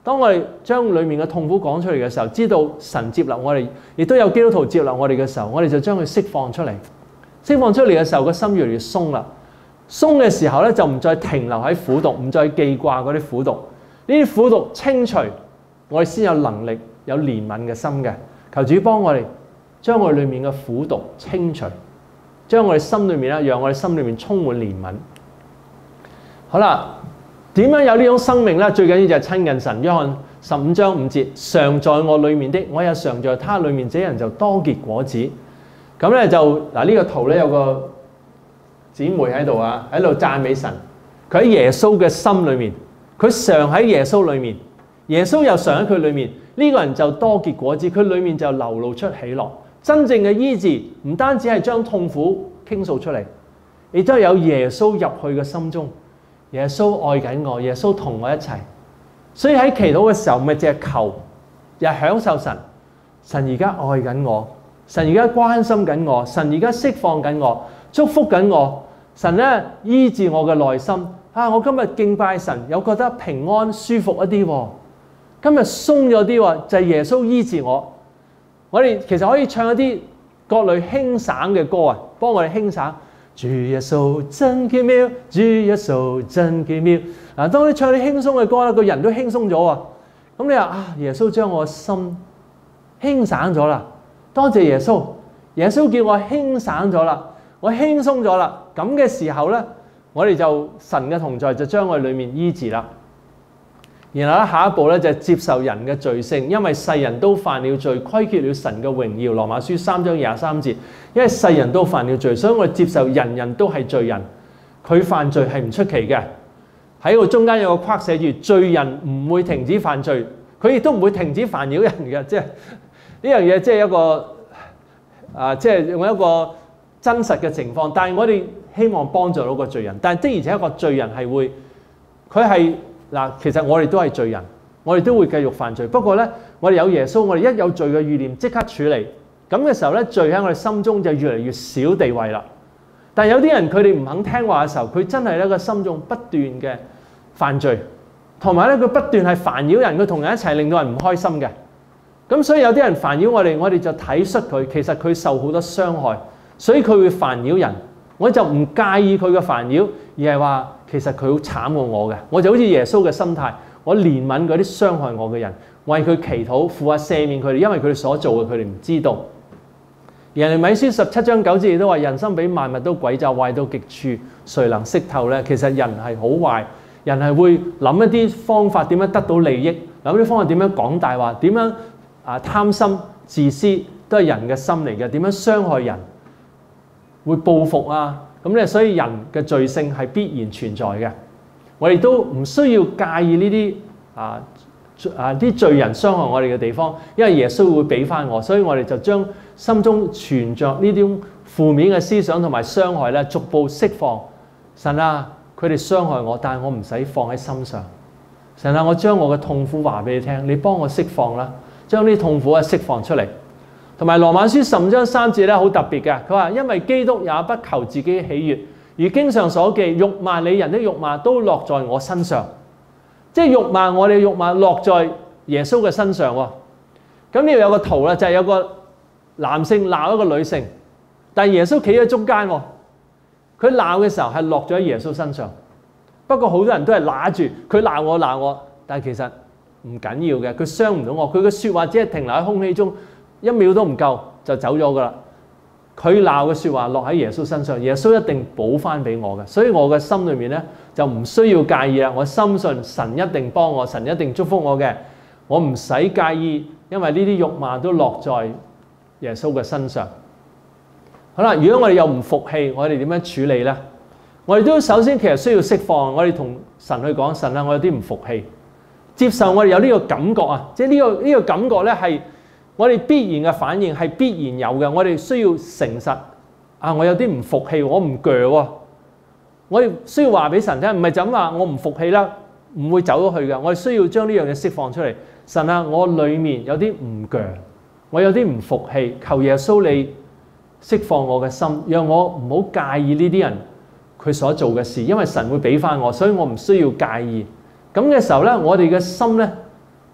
當我哋將裡面嘅痛苦講出嚟嘅時候，知道神接納我哋，亦都有基督徒接納我哋嘅時候，我哋就將佢釋放出嚟。釋放出嚟嘅時候，個心越嚟越鬆啦。鬆嘅時候咧，就唔再停留喺苦毒，唔再記掛嗰啲苦毒。呢啲苦毒清除，我哋先有能力有憐憫嘅心嘅。求主幫我哋將我哋裡面嘅苦毒清除，將我哋心裏面咧，讓我哋心裏面充滿憐憫。好啦。點樣有呢種生命咧？最緊要就係親近神。約翰十五章五節，常在我裏面的，我也常在他裏面，這人就多結果子。咁咧就嗱呢、這個圖咧有個姊妹喺度啊，喺度讚美神。佢喺耶穌嘅心裏面，佢常喺耶穌裏面，耶穌又常喺佢裏面。呢、這個人就多結果子，佢裏面就流露出喜樂。真正嘅醫治唔單止係將痛苦傾訴出嚟，亦都係有耶穌入去嘅心中。耶穌愛緊我，耶穌同我一齊，所以喺祈禱嘅時候，咪淨係求，又係享受神。神而家愛緊我，神而家關心緊我，神而家釋放緊我，祝福緊我。神咧醫治我嘅內心。啊，我今日敬拜神，有覺得平安舒服一啲喎。今日鬆咗啲喎，就係耶穌醫治我。我哋其實可以唱一啲各類輕省嘅歌啊，幫我哋輕省。主耶穌真奇妙，主耶穌真奇妙。嗱，當你唱啲輕鬆嘅歌咧，個人都輕鬆咗啊！咁你話啊，耶穌將我心輕省咗啦，多謝耶穌。耶穌叫我輕省咗啦，我輕鬆咗啦。咁嘅時候咧，我哋就神嘅同在就將我哋裏面醫治啦。然後咧，下一步咧就係接受人嘅罪性，因為世人都犯了罪，虧缺了神嘅榮耀。羅馬書三章廿三節，因為世人都犯了罪，所以我哋接受人人都係罪人。佢犯罪係唔出奇嘅。喺個中間有個框寫住，罪人唔會停止犯罪，佢亦都唔會停止煩擾人嘅。即係呢樣嘢，即係一個啊，即係用一個真實嘅情況。但係我哋希望幫助到個罪人，但係的而且確一個罪人係會，佢係。嗱，其實我哋都係罪人，我哋都會繼續犯罪。不過咧，我哋有耶穌，我哋一有罪嘅意念即刻處理。咁嘅時候咧，罪喺我哋心中就越嚟越少地位啦。但係有啲人佢哋唔肯聽話嘅時候，佢真係咧個心中不斷嘅犯罪，同埋咧佢不斷係煩擾人，佢同人一齊令到人唔開心嘅。咁所以有啲人煩擾我哋，我哋就體恤佢，其實佢受好多傷害，所以佢會煩擾人。我就唔介意佢嘅煩擾，而係話其實佢好慘過我嘅，我就好似耶穌嘅心態，我憐憫嗰啲傷害我嘅人，為佢祈禱，父啊赦免佢哋，因為佢哋所做嘅佢哋唔知道。耶利米書十七章九節亦都話：人心比萬物都詭詐，壞到極處，誰能識透咧？其實人係好壞，人係會諗一啲方法點樣得到利益，諗啲方法點樣講大話，點樣啊貪心自私，都係人嘅心嚟嘅，點樣傷害人。會報復啊，咁咧，所以人嘅罪性係必然存在嘅。我哋都唔需要介意呢啲啊啊啲罪人傷害我哋嘅地方，因為耶穌會俾翻我，所以我哋就將心中存着呢啲負面嘅思想同埋傷害咧，逐步釋放。神啊，佢哋傷害我，但係我唔使放喺心上。神啊，我將我嘅痛苦話俾你聽，你幫我釋放啦，將呢啲痛苦啊釋放出嚟。同埋羅馬書十五章三節咧好特別嘅，佢話因為基督也不求自己喜悅，如經上所記，辱罵你人的辱罵都落在我身上，即係辱罵我哋嘅辱罵落在耶穌嘅身上喎。咁呢度有個圖啦，就係、是、有個男性鬧一個女性，但係耶穌企喺中間喎，佢鬧嘅時候係落咗喺耶穌身上。不過好多人都係揦住佢鬧我鬧我，但係其實唔緊要嘅，佢傷唔到我，佢嘅説話只係停留喺空氣中。一秒都唔夠就走咗噶啦！佢鬧嘅説話落喺耶穌身上，耶穌一定補翻俾我嘅，所以我嘅心裏面咧就唔需要介意啦。我深信神一定幫我，神一定祝福我嘅，我唔使介意，因為呢啲辱罵都落在耶穌嘅身上。好啦，如果我哋又唔服氣，我哋點樣處理咧？我哋都首先其實需要釋放，我哋同神去講：神啊，我有啲唔服氣，接受我哋有呢個感覺啊，即係呢個呢個感覺咧係。我哋必然嘅反應係必然有嘅，我哋需要誠實啊！我有啲唔服氣，我唔鋸喎，我哋需要話俾神聽，唔係就咁話我唔服氣啦，唔會走咗去嘅。我哋需要將呢樣嘢釋放出嚟。神啊，我裡面有啲唔鋸，我有啲唔服氣，求耶穌你釋放我嘅心，讓我唔好介意呢啲人佢所做嘅事，因為神會俾翻我，所以我唔需要介意。咁嘅時候咧，我哋嘅心咧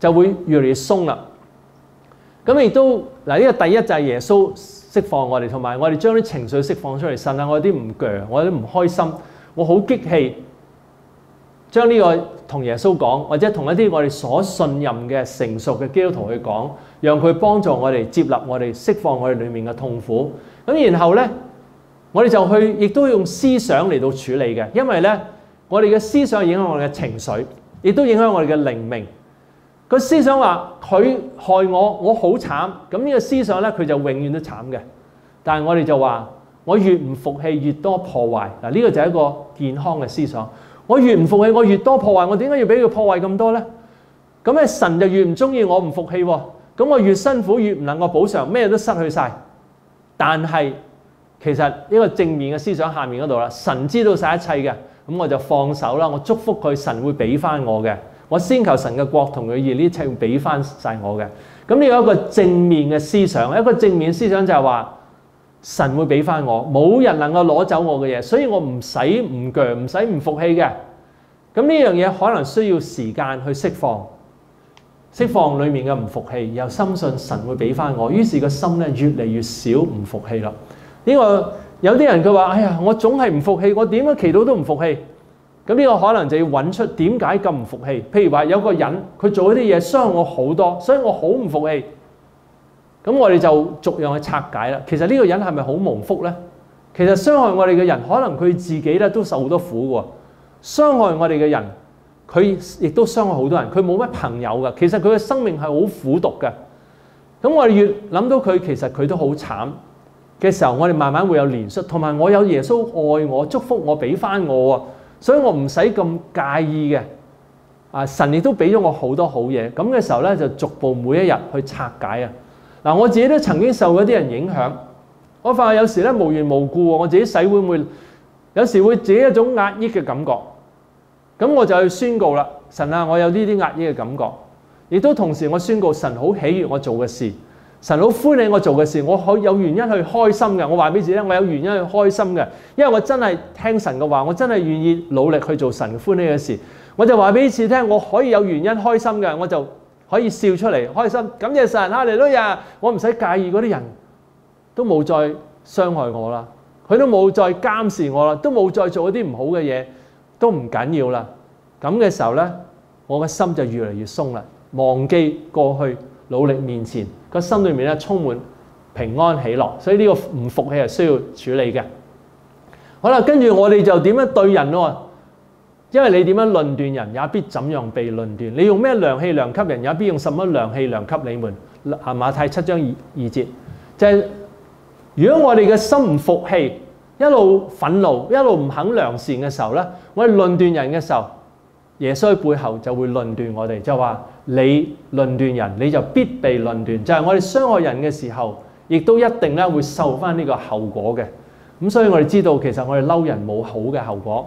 就會越嚟越鬆啦。咁亦都嗱，呢個第一就係耶穌釋放我哋，同埋我哋將啲情緒釋放出嚟。神啊，我有啲唔鋸，我有啲唔開心，我好激氣。將呢個同耶穌講，或者同一啲我哋所信任嘅成熟嘅基督徒去講，讓佢幫助我哋接納我哋，釋放我哋裡面嘅痛苦。咁然後咧，我哋就去亦都用思想嚟到處理嘅，因為咧我哋嘅思想影響我哋嘅情緒，亦都影響我哋嘅靈命。個思想話佢害我，我好慘。咁呢個思想咧，佢就永遠都慘嘅。但係我哋就話，我越唔服氣，越多破壞。嗱，呢個就係一個健康嘅思想。我越唔服氣，我越多破壞。我點解要俾佢破壞咁多咧？咁咧神就越唔中意我唔服氣喎。咁我越辛苦，越唔能夠補償，咩都失去晒。但係其實呢個正面嘅思想下面嗰度啦，神知道晒一切嘅，咁我就放手啦。我祝福佢，神會俾翻我嘅。我先求神嘅國同佢義，呢一切會俾翻晒我嘅。咁呢個一個正面嘅思想，一個正面思想就係話神會俾翻我，冇人能夠攞走我嘅嘢，所以我唔使唔鋸，唔使唔服氣嘅。咁呢樣嘢可能需要時間去釋放，釋放裡面嘅唔服氣，又深信神會俾翻我，於是個心咧越嚟越少唔服氣啦。呢個有啲人佢話：哎呀，我總係唔服氣，我點樣祈禱都唔服氣。咁呢個可能就要揾出點解咁唔服氣。譬如話有個人佢做一啲嘢傷害我好多，所以我好唔服氣。咁我哋就逐樣去拆解啦。其實呢個人係咪好蒙福咧？其實傷害我哋嘅人，可能佢自己咧都受好多苦嘅。傷害我哋嘅人，佢亦都傷害好多人。佢冇乜朋友嘅，其實佢嘅生命係好苦毒嘅。咁我哋越諗到佢，其實佢都好慘嘅時候，我哋慢慢會有憐恤，同埋我有耶穌愛我、祝福我、俾翻我啊，所以我唔使咁介意嘅。啊，神亦都俾咗我好多好嘢。咁嘅時候咧，就逐步每一日去拆解啊。嗱，我自己都曾經受嗰啲人影響，我發覺有時咧無緣無故，我自己洗會唔會有時會自己一種壓抑嘅感覺。咁我就去宣告啦，神啊，我有呢啲壓抑嘅感覺，亦都同時我宣告神好喜悅我做嘅事，神好歡喜我做嘅事，我好有原因去開心嘅。我話俾自己聽，我有原因去開心嘅，因為我真係聽神嘅話，我真係願意努力去做神歡喜嘅事。我就話俾自己聽，我可以有原因開心嘅，我就可以笑出嚟開心。感謝神，哈利路亞！我唔使介意嗰啲人都冇再傷害我啦，佢都冇再監視我啦，都冇再做一啲唔好嘅嘢。都唔緊要啦，咁嘅時候咧，我嘅心就越嚟越鬆啦，忘記過去，努力面前，個心裏面咧充滿平安喜樂，所以呢個唔服氣係需要處理嘅。好啦，跟住我哋就點樣對人咯？因為你點樣論斷人，也必怎樣被論斷。你用咩量器量給人，也必用什麼量器量給你們。啊，馬太七章二二節，就係、是、如果我哋嘅心唔服氣，一路憤怒，一路唔肯良善嘅時候咧，我哋論斷人嘅時候，耶穌喺背後就會論斷我哋，就話你論斷人，你就必被論斷。就係、是、我哋傷害人嘅時候，亦都一定咧會受翻呢個後果嘅。咁所以我哋知道，其實我哋嬲人冇好嘅後果。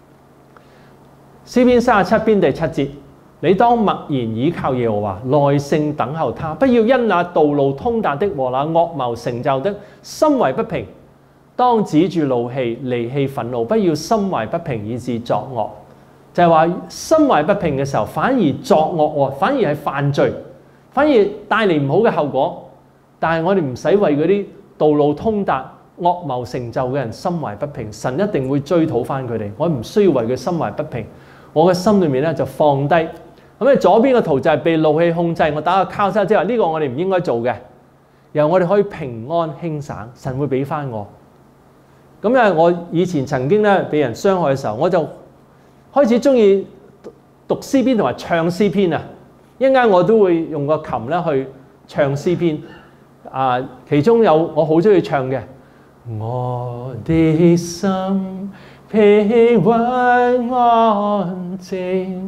詩篇三十七篇第七節，你當默然倚靠耶和華，耐性等候他，不要因那道路通達的和那惡謀成就的心懷不平。當止住怒氣，離棄憤怒，不要心懷不平以致作惡。就係話心懷不平嘅時候，反而作惡喎，反而係犯罪，反而帶嚟唔好嘅後果。但係我哋唔使為嗰啲道路通達、惡謀成就嘅人心懷不平，神一定會追討翻佢哋。我唔需要為佢心懷不平，我嘅心裏面咧就放低。咁你左邊嘅圖就係被怒氣控制，我打個交叉，即係話呢個我哋唔應該做嘅，然後我哋可以平安輕省，神會俾翻我。咁因為我以前曾經咧被人傷害嘅時候，我就開始中意讀詩篇同埋唱詩篇啊！一陣間我都會用個琴咧去唱詩篇啊，其中有我好中意唱嘅，我的心平穩安靜，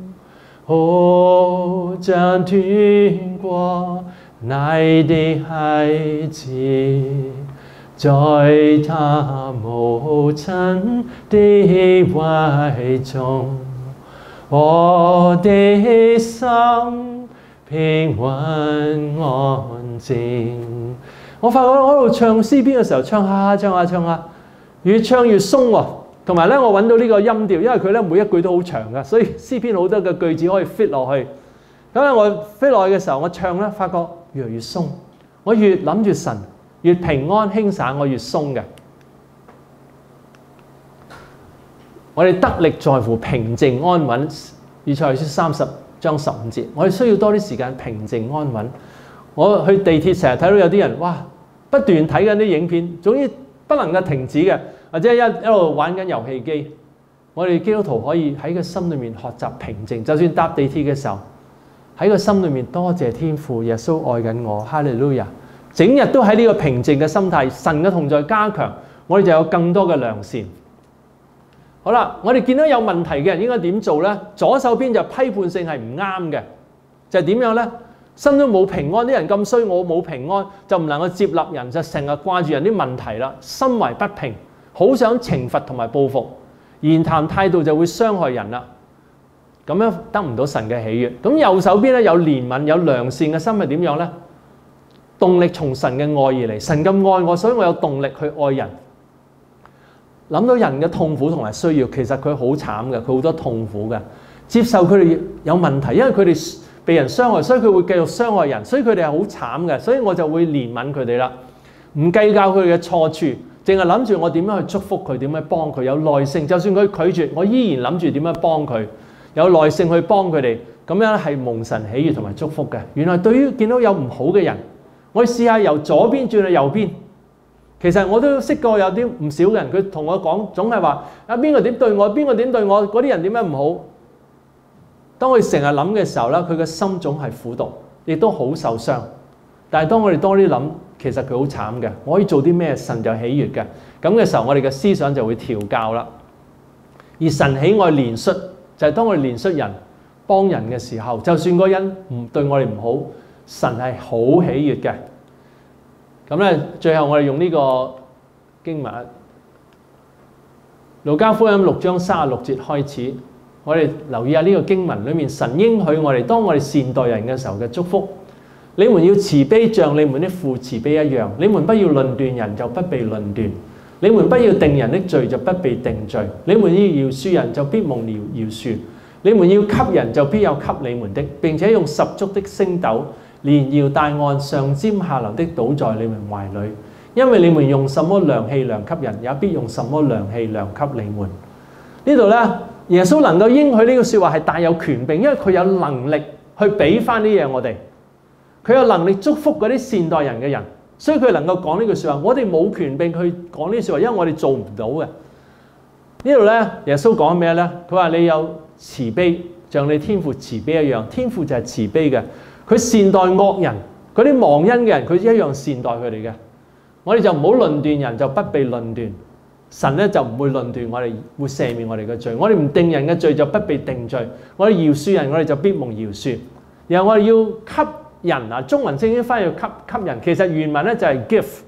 好像天國內的孩子。在他母親的懷中，我的心平穩安靜。我發覺我喺度唱詩篇嘅時候，唱下唱下唱下，越唱越鬆喎。同埋咧，我揾到呢個音調，因為佢咧每一句都好長㗎，所以詩篇好多嘅句子可以 fit 落去。 咁咧我飛落去嘅時候，我唱咧，發覺越嚟越鬆。我越諗住神，越平安輕省，我越鬆嘅。我哋得力在乎平靜安穩。以賽亞書三十章十五節，我哋需要多啲時間平靜安穩。我去地鐵成日睇到有啲人，哇，不斷睇緊啲影片，總之不能夠停止嘅，或者一一路玩緊遊戲機。我哋基督徒可以喺個心裏面學習平靜，就算搭地鐵嘅時候，喺個心裏面多謝天父，耶穌愛緊我，哈利路亞！整日都喺呢個平靜嘅心態，神嘅同在加強，我哋就有更多嘅良善。好啦，我哋見到有問題嘅人應該點做呢？左手邊就批判性係唔啱嘅，就係點樣呢？心都冇平安，啲人咁衰，我冇平安，就唔能夠接納人，就成日掛住人啲問題啦，心懷不平，好想懲罰同埋報復，言談態度就會傷害人啦。咁樣得唔到神嘅喜悅。咁右手邊咧有憐憫、有良善嘅心係點樣呢？動力從神嘅愛而嚟，神咁愛我，所以我有動力去愛人。諗到人嘅痛苦同埋需要，其實佢好慘嘅，佢好多痛苦嘅。接受佢哋有問題，因為佢哋被人傷害，所以佢會繼續傷害人，所以佢哋係好慘嘅。所以我就會憐憫佢哋啦，唔計較佢哋嘅錯處，淨係諗住我點樣去祝福佢，點樣幫佢，有耐性。就算佢拒絕，我依然諗住點樣幫佢，有耐性去幫佢哋。咁樣係蒙神喜悅同埋祝福嘅。原來對於見到有唔好嘅人，我試下由左邊轉去右邊。其實我都識過有啲唔少嘅人，佢同我講，總係話啊邊個點對我，邊個點對我，嗰啲人點解唔好？當佢成日諗嘅時候咧，佢嘅心總係苦毒，亦都好受傷。但係當我哋多啲諗，其實佢好慘嘅。我可以做啲咩神就喜悅嘅？咁嘅時候，我哋嘅思想就會調教啦。而神喜愛憐恤，就係當我哋憐恤人、幫人嘅時候，就算嗰人唔對我哋唔好，神係好喜悅嘅。咁咧，最後我哋用呢個經文，路加福音六章三十六節開始，我哋留意下呢個經文裏面，神應許我哋，當我哋善待人嘅時候嘅祝福。你們要慈悲，像你們的父慈悲一樣。你們不要論斷人，就不被論斷；你們不要定人的罪，就不被定罪。你們要饒恕人，就必蒙饒饒恕；你們要給人，就必有給你們的。並且用十足的升斗，連搖帶按，上尖下流的倒在你們懷裏，因為你們用什麼量器量給人，也必用什麼量器量給你們。呢度咧，耶穌能夠應許呢個説話係大有權柄，因為佢有能力去俾翻啲嘢我哋，佢有能力祝福嗰啲善待人嘅人，所以佢能夠講呢句説話。我哋冇權柄去講呢句説話，因為我哋做唔到嘅。呢度咧，耶穌講咩咧？佢話你有慈悲，像你天父慈悲一樣，天父就係慈悲嘅。佢善待惡人，嗰啲忘恩嘅人，佢一樣善待佢哋嘅。我哋就唔好論斷人，就不被論斷。神咧就唔會論斷我哋，會赦免我哋嘅罪。我哋唔定人嘅罪，就不被定罪。我哋饒恕人，我哋就必蒙饒恕。然後我哋要給人啊，中文聖經翻譯給給人，其實原文咧就係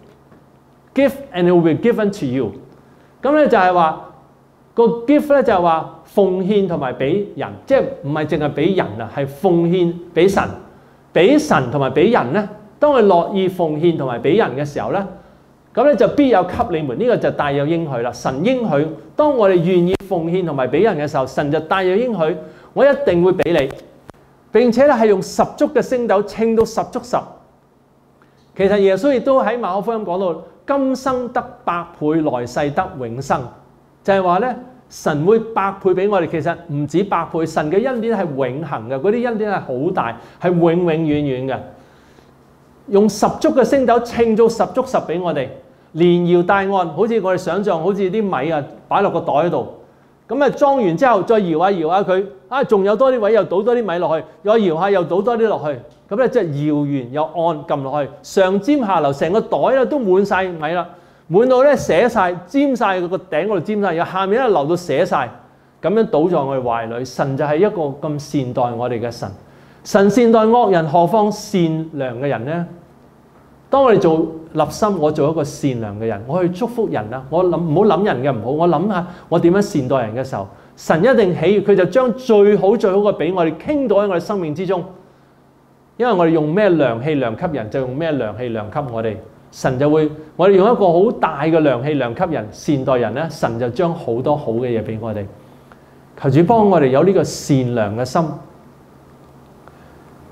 give，give and it will be given to you。咁咧就係話個 give 咧就係話奉獻同埋俾人，即係唔係淨係俾人啊，係奉獻俾神。俾神同埋俾人咧，當佢樂意奉獻同埋俾人嘅時候咧，咁咧就必有給你們。呢、這個就帶有應許啦。神應許，當我哋願意奉獻同埋俾人嘅時候，神就帶有應許，我一定會俾你。並且咧係用十足嘅升斗稱到十足十。其實耶穌亦都喺馬可福音講到，今生得百倍，來世得永生，就係話咧。神會百倍俾我哋，其實唔止百倍，神嘅恩典係永恆嘅，嗰啲恩典係好大，係永永遠遠嘅。用十足嘅升斗稱到十足十俾我哋，連搖帶按，好似我哋想象，好似啲米啊擺落個袋度，咁啊裝完之後再搖下搖下佢，啊仲有多啲位又倒多啲米落去，再搖下又倒多啲落去，咁咧即係搖完又按撳落去，上尖下流，成個袋咧都滿晒米啦。滿到咧瀉晒、沾晒個頂嗰度沾晒，然後下面咧流到瀉晒，咁樣倒在我哋懷裏。神就係一個咁善待我哋嘅神。神善待惡人，何況善良嘅人呢？當我哋做立心，我做一個善良嘅人，我去祝福人啊！我諗唔好諗人嘅唔好，我諗下我點樣善待人嘅時候，神一定喜悅，佢就將最好最好嘅俾我哋，傾到喺我哋生命之中。因為我哋用咩量器量給人，就用咩量器量給我哋。神就會，我哋用一個好大嘅量器量給人，善待人咧，神就將好多好嘅嘢俾我哋。求主幫我哋有呢個善良嘅心。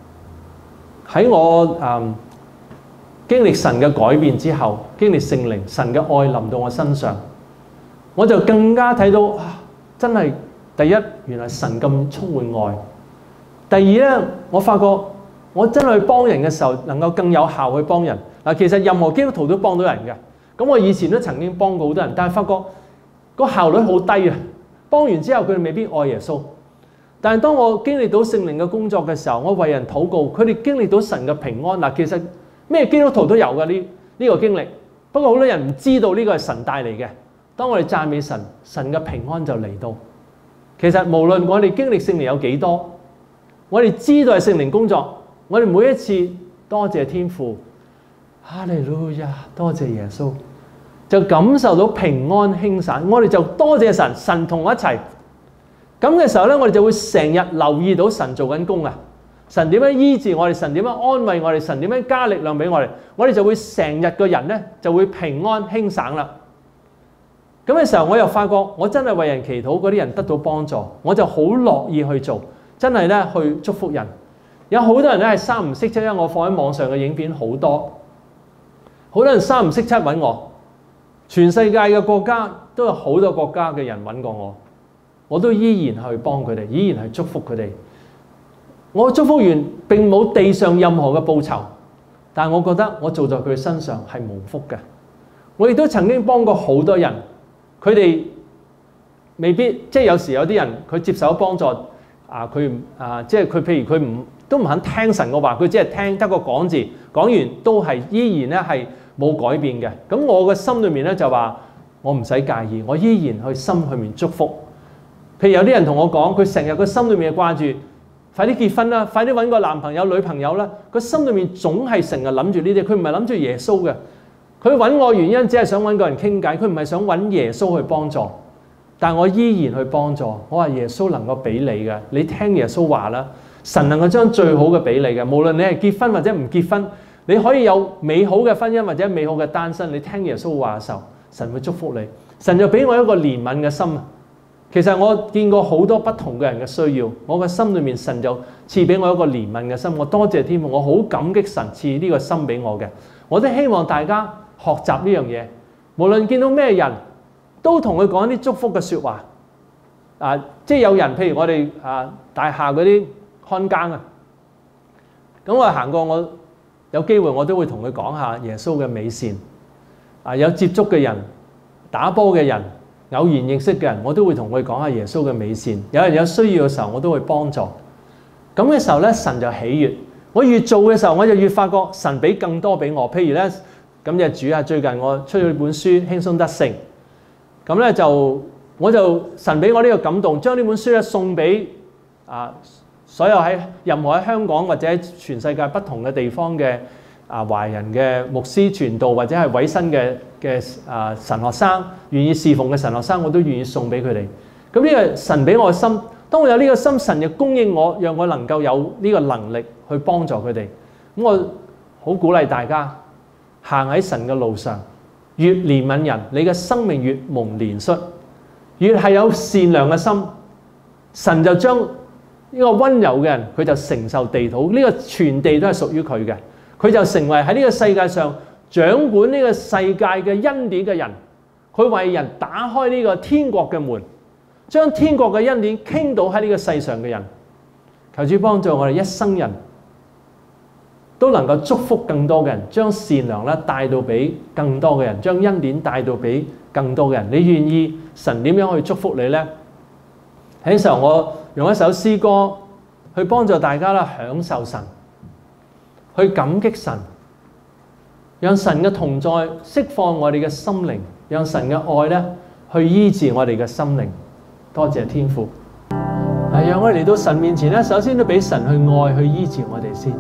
喺我誒經歷神嘅改變之後，經歷聖靈神嘅愛臨到我身上，我就更加睇到啊，真係第一原來神咁充滿愛。第二咧，我發覺我真係去幫人嘅時候，能夠更有效去幫人。嗱，其實任何基督徒都幫到人嘅。咁我以前都曾經幫過好多人，但係發覺個效率好低啊！幫完之後，佢哋未必愛耶穌。但係當我經歷到聖靈嘅工作嘅時候，我為人禱告，佢哋經歷到神嘅平安。嗱，其實咩基督徒都有嘅呢呢個經歷，不過好多人唔知道呢個係神帶嚟嘅。當我哋讚美神，神嘅平安就嚟到。其實無論我哋經歷聖靈有幾多，我哋知道係聖靈工作，我哋每一次多謝天父，哈利路亞，多謝耶穌，就感受到平安輕散。我哋就多謝神，神同我一齊。咁嘅時候咧，我哋就會成日留意到神做緊工啊！神點樣醫治我哋？神點樣安慰我哋？神點樣加力量俾我哋？我哋就會成日個人咧就會平安輕省啦。咁嘅時候，我又發覺我真係為人祈禱，嗰啲人得到幫助，我就好樂意去做，真係咧去祝福人。有好多人咧係三唔識七，因為我放喺網上嘅影片好多，好多人三唔識七揾我，全世界嘅國家都有好多國家嘅人揾過我，我都依然去幫佢哋，依然去祝福佢哋。我祝福完並冇地上任何嘅報酬，但係我覺得我做在佢身上係無福嘅。我亦都曾經幫過好多人，佢哋未必即係有時有啲人佢接受幫助啊，佢啊即係佢譬如佢唔都唔肯聽神嘅話，佢只係聽得個講字，講完都係依然咧係冇改變嘅。咁我嘅心裏面咧就話我唔使介意，我依然去心裏面祝福。譬如有啲人同我講，佢成日個心裏面掛住快啲結婚啦，快啲揾個男朋友女朋友啦，個心裏面總係成日諗住呢啲，佢唔係諗住耶穌嘅。佢揾我原因只係想揾個人傾偈，佢唔係想揾耶穌去幫助。但係我依然去幫助。我話耶穌能夠俾你嘅，你聽耶穌話啦。神能夠將最好嘅俾你嘅，無論你係結婚或者唔結婚，你可以有美好嘅婚姻或者美好嘅單身，你聽耶穌話嘅時候，神會祝福你。神就俾我一個憐憫嘅心。其實我見過好多不同嘅人嘅需要，我嘅心裏面神就賜俾我一個憐憫嘅心。我多謝天父，我好感激神賜呢個心俾我嘅。我都希望大家學習呢樣嘢，無論見到咩人都同佢講啲祝福嘅説話。啊，即係有人譬如我哋啊大廈嗰啲看更啊，咁我行過，我有機會我都會同佢講下耶穌嘅美善。啊，有接觸嘅人、打波嘅人、偶然認識嘅人，我都會同佢講下耶穌嘅美善。有人有需要嘅時候，我都會幫助。咁嘅時候咧，神就喜悅。我越做嘅時候，我就越發覺神俾更多俾我。譬如咧，咁就主啊，最近我出咗本書《輕鬆得勝》，咁咧就我就神俾我呢個感動，將呢本書咧送俾啊所有喺任何喺香港或者喺全世界不同嘅地方嘅啊華人嘅牧師傳道或者係委身嘅嘅啊神學生，願意侍奉嘅神學生，我都願意送俾佢哋。咁呢個神俾我嘅心，當我有呢個心，神就供應我，讓我能夠有呢個能力去幫助佢哋。咁我好鼓勵大家行喺神嘅路上，越憐憫人，你嘅生命越蒙憐恤，越係有善良嘅心，神就將呢個溫柔嘅人，佢就承受地土，呢個全地都係屬於佢嘅，佢就成為喺呢個世界上掌管呢個世界嘅恩典嘅人，佢為人打開呢個天國嘅門，將天國嘅恩典傾倒喺呢個世上嘅人。求主幫助我哋一生人都能夠祝福更多嘅人，將善良咧帶到俾更多嘅人，將恩典帶到俾更多嘅人。你願意神點樣去祝福你呢？喺時候我用一首詩歌去幫助大家啦，享受神，去感激神，讓神嘅同在釋放我哋嘅心靈，讓神嘅愛咧去醫治我哋嘅心靈。多謝天父，係讓我哋嚟到神面前咧，首先都俾神去愛去醫治我哋先。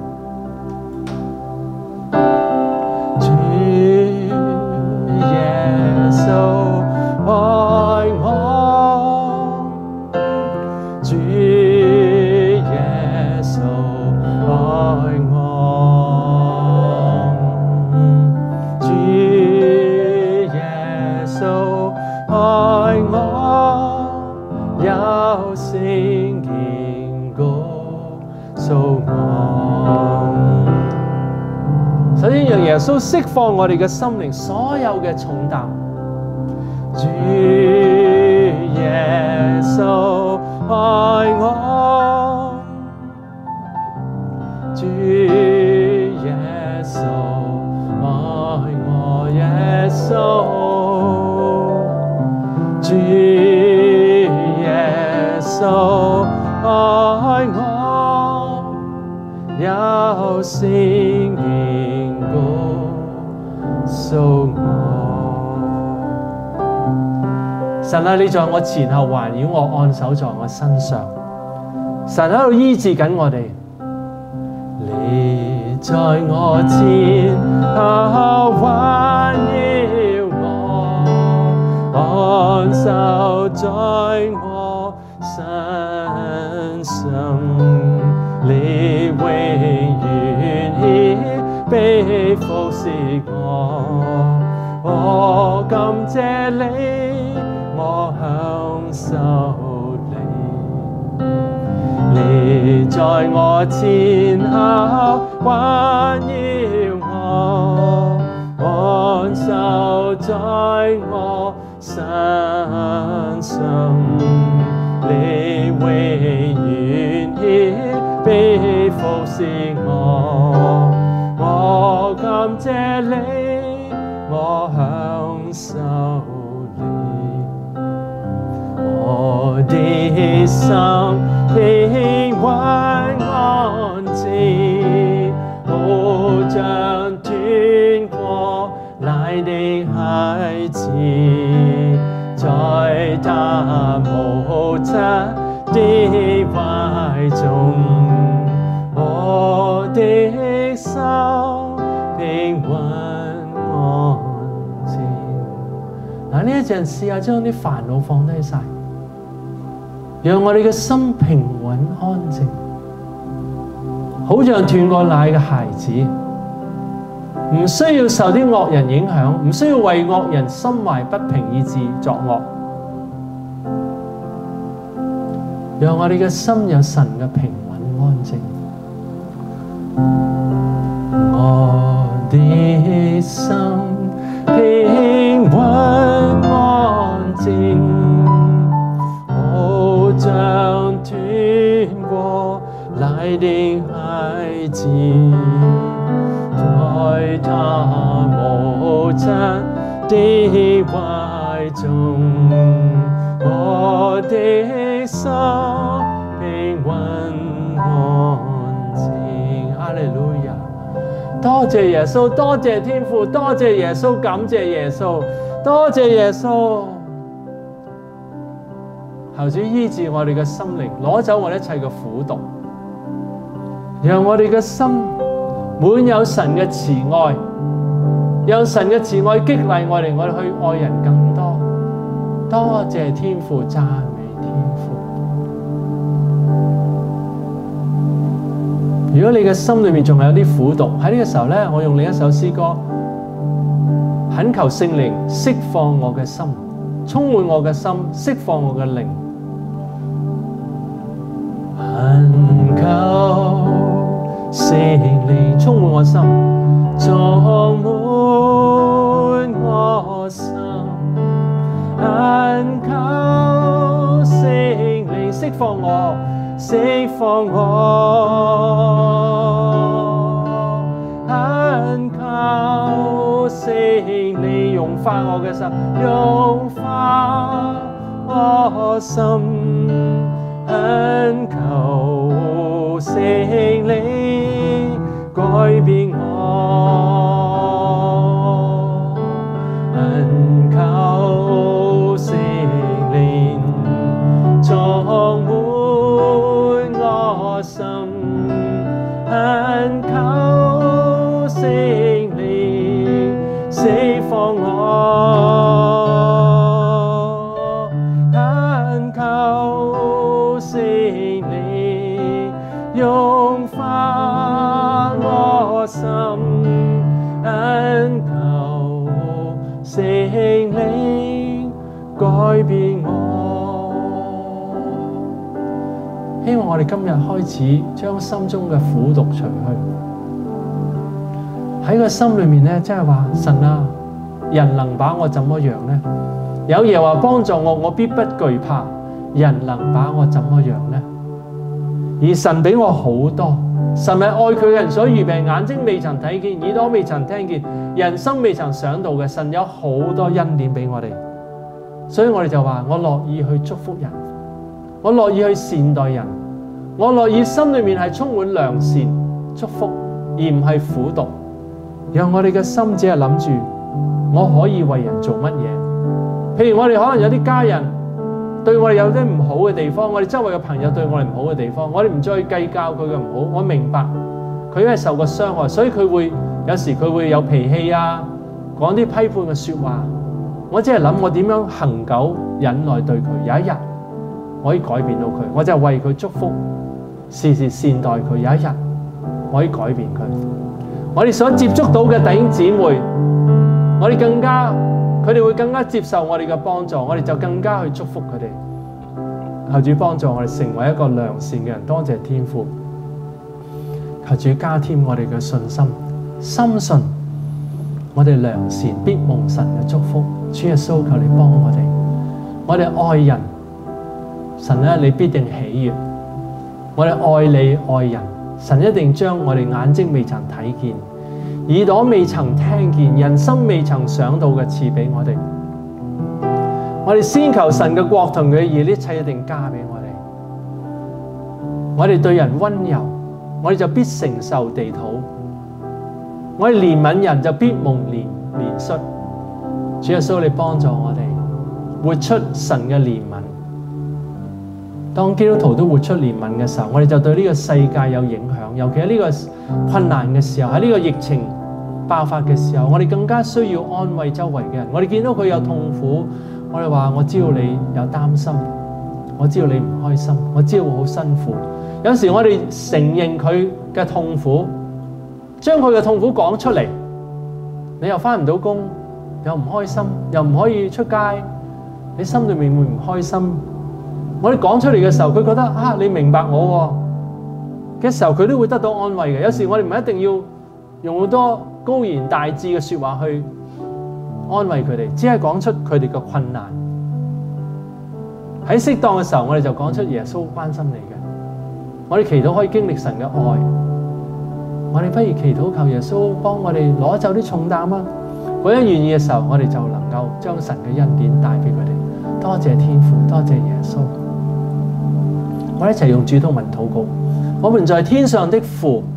主耶穌愛我，主耶穌愛我，主耶穌愛我，有聖經告訴我。 耶穌釋放我哋嘅心靈所有嘅重擔。主耶穌愛我，主耶穌愛我，耶穌，主耶穌愛我，有聖靈告訴我。神啊，你在我前後環繞我，按手在我身上。神喺度醫治緊我哋。你在我前後環繞我，按手在我身上。你永遠必服侍我，我感謝你，我享受你。你在我前後環繞我，按手在我身上。你永遠必服侍我，我感謝你，我享受你。我的心平穩安靜，好像穿過奶的孩子，在他母親的懷中，我的心平穩安靜。嗱，呢一陣試下將啲煩惱放低晒，讓我哋嘅心平穩安靜，好像斷過奶嘅孩子，唔需要受啲惡人影響，唔需要為惡人心懷不平以致作惡。讓我哋嘅心有神嘅平穩安靜。我的心平穩安靜，好像斷過奶的孩子，在他母親的懷中，我的心平穩安靜。哈利路亞！多謝耶穌，多謝天父，多謝耶穌，感謝耶穌，多謝耶穌。求主醫治我哋嘅心靈，攞走我哋一切嘅苦毒，讓我哋嘅心滿有神嘅慈愛，讓神嘅慈愛激勵我哋，我哋去愛人更多。多謝天父，讚美天父。如果你嘅心裏面仲係有啲苦毒，喺呢個時候咧，我用另一首詩歌，懇求聖靈釋放我嘅心，充滿我嘅心，釋放我嘅靈。懇求聖靈充滿我心，充滿我心。懇求聖靈釋放我，釋放我。懇求聖靈融化我嘅心，融化我心。懇求聖靈改變我，懇求聖靈充滿我心，懇求聖靈釋放我。融化我心，懇求聖靈改變我。希望我哋今日開始將心中嘅苦毒除去， 喺個心裏面咧，即係話神啊，人能把我怎麼樣呢？有耶和華幫助我，我必不懼怕。人能把我怎麼樣呢？而神俾我好多，神係愛佢嘅人所預備，眼睛未曾睇見，耳朵未曾聽見，人心未曾想到嘅。神有好多恩典俾我哋，所以我哋就話我樂意去祝福人，我樂意去善待人，我樂意心裏面係充滿良善祝福，而唔係苦毒。讓我哋嘅心只係諗住我可以為人做乜嘢。譬如我哋可能有啲家人對我哋有啲唔好嘅地方，我哋周圍嘅朋友對我哋唔好嘅地方，我哋唔再計較佢嘅唔好。我明白佢因為受過傷害，所以佢會有時佢會有脾氣啊，講啲批判嘅說話。我只係諗我點樣恆久忍耐對佢，有一日我可以改變到佢，我就為佢祝福，時時善待佢。有一日我可以改變佢。我哋所接觸到嘅弟兄姊妹，我哋更加佢哋會更加接受我哋嘅幫助，我哋就更加去祝福佢哋。求主幫助我哋成為一個良善嘅人，多謝天父。求主加添我哋嘅信心，深信我哋良善必蒙神嘅祝福。主耶穌，求你幫我哋，我哋愛人，神咧你必定喜悅。我哋愛你愛人，神一定將我哋眼睛未曾睇見，耳朵未曾聽見，人心未曾想到嘅賜俾我哋。我哋先求神嘅國同佢嘅義，呢一切一定加俾我哋。我哋對人溫柔，我哋就必承受地土。我哋憐憫人就必蒙憐憐恤。主耶穌，你幫助我哋活出神嘅憐憫。當基督徒都活出憐憫嘅時候，我哋就對呢個世界有影響。尤其喺呢個困難嘅時候，喺呢個疫情爆發嘅時候，我哋更加需要安慰周圍嘅人。我哋見到佢有痛苦，我哋話我知道你有擔心，我知道你唔開心，我知道會好辛苦。有時我哋承認佢嘅痛苦，將佢嘅痛苦講出嚟，你又返唔到工，又唔開心，又唔可以出街，你心裏面會唔開心。我哋講出嚟嘅時候，佢覺得啊，你明白我嘅時候，佢都會得到安慰嘅。有時我哋唔一定要用好多高言大智嘅說話去安慰佢哋，只係講出佢哋嘅困難。喺適當嘅時候，我哋就講出耶穌關心你嘅。我哋祈禱可以經歷神嘅愛，我哋不如祈禱求耶穌幫我哋攞走啲重擔啊！嗰人願意嘅時候，我哋就能夠將神嘅恩典帶俾佢哋。多謝天父，多謝耶穌。我哋一齊用主禱文禱告。我們在天上的父。